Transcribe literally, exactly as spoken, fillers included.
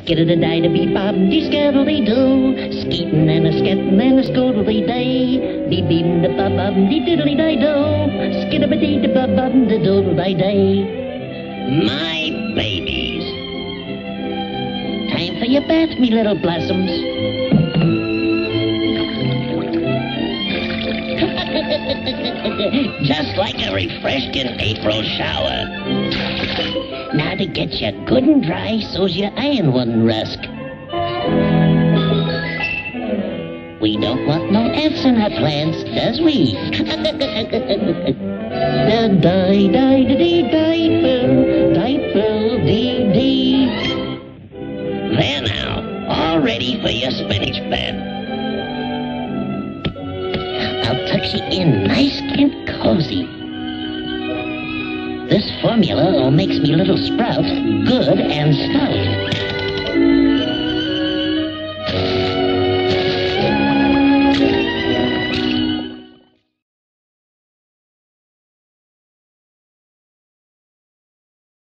Skid-a-da-da-bee-bob-dee-scaddle-dee-doo. Skeetin' and a scattin' and a scoodle-dee-day. Dee-beem-da-bob-bob-dee-diddle-dee-day-do. Skid-a-ba-dee-da-bob-bob-da-doodle-day-day. My babies. Time for your bath, me little blossoms. Just like a refreshing April shower. Now to get you good and dry so's your iron wouldn't rust. We don't want no ants in our plants, does we? Da die die da dee diaper, diaper dee dee. There now, all ready for your spinach bed. I'll tuck you in nice and cozy. This formula all makes me little sprouts good and stout.